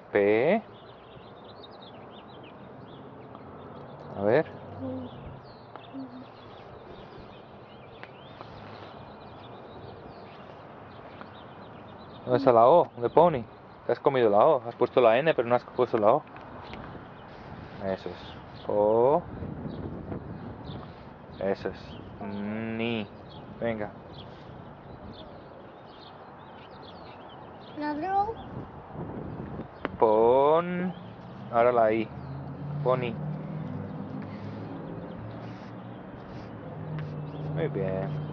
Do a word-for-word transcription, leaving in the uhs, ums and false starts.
P. A ver. ¿Dónde está la O? De pony. Te has comido la O. Has puesto la N, pero no has puesto la O. Eso es. Po. Eso es. Ni. Venga. Ladrón. Pon. Ahora la I. Pony. Muy bien.